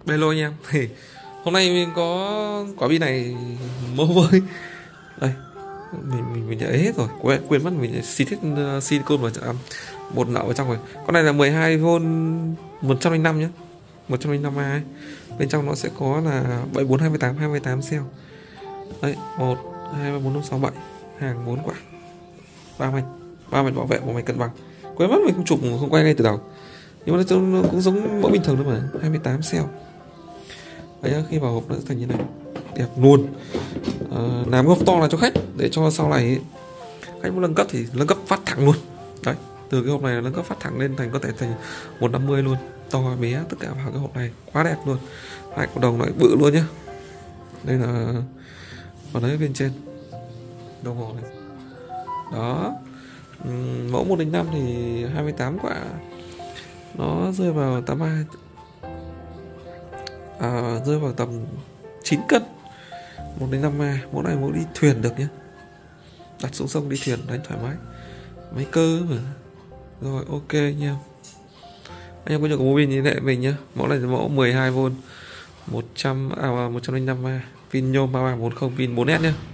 Hello anh em. Thì hôm nay mình có quả pin này mẫu với đây, mình đã hết rồi, quên mất mình xịt hết silicon vào một nợ vào trong rồi. Con này là 12V 105 nhé, 105A ấy. Bên trong nó sẽ có là 7428 cell đấy, 1 2 3 4 5 6 7 hàng 4 quả, 3 mạch bảo vệ, một mạch cân bằng. Quên mất mình không chụp, không quay ngay từ đầu, nhưng mà nó cũng giống mẫu bình thường thôi mà, 28 cell đấy. Khi vào hộp nó sẽ thành như này, đẹp luôn. Làm hộp to là cho khách, để cho sau này khách muốn nâng cấp thì nâng cấp phát thẳng luôn đấy. Từ cái hộp này là nâng cấp phát thẳng lên thành có thể thành 150 luôn, to bé tất cả vào cái hộp này, quá đẹp luôn. Hai cộng đồng lại bự luôn nhá. Đây là vào đấy bên trên đồng hồ này đó. Mẫu 105 thì 28 quả, nó rơi vào rơi vào tầm 9 cân. 105A, mẫu này mẫu đi thuyền được nhé, đặt xuống sông đi thuyền đánh thoải mái, máy cơ mà. Rồi ok nha, anh em có nhu cầu mua pin như thế mình nhé. Mẫu này là mẫu 12V 105A, pin nhôm 3340, pin 4S nhé.